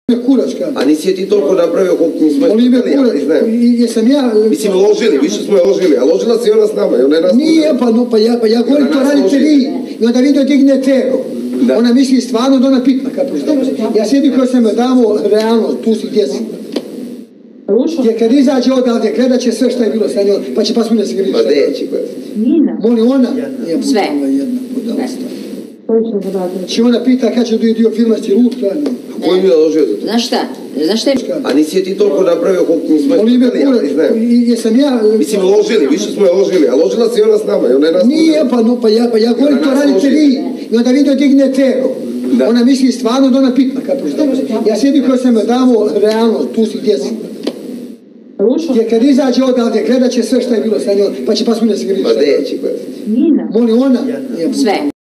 Kuračka. A nisi je ti toliko napravio koliko mi smo ispitali, ja priznajem. Jesam ja... Mislim, ložili, više smo je ložili, a ložila se i ona s nama, i ona je nas... Nije, pa ja govorim, to radite vi. I onda vi digne tego. Ona misli stvarno da ona pitna, kapiraš. Ja sjedim koji sam joj damo realno, tu si gdje si. Jer kad izađe odavde, gledat će sve što je bilo sa njom, pa će pas mi ne se griti. Ma neće gledati. Moli ona? Sve. Če ona pita kad će dio filma si lud, stvarno. Koji mi je ložio za to? Znaš šta? A nisi je ti toliko napravio koliko mi smo ispitali, ja priznajem. Jesam ja... Mislim, ložili, više smo je ložili, a ložila se i ona s nama, i ona je nas... Nije, pa ja govorim, to radite vi. I onda vi digne tego. Ona misli stvarno da ona pitna, kapiraš. Ja sjedim koji sam joj damo realno, tu si gdje si. Jer kad izađe odavde, gledat će sve što je bilo sa njom, pa će pas mi ne se griti. Ma neće gledati. Moli ona? Sve.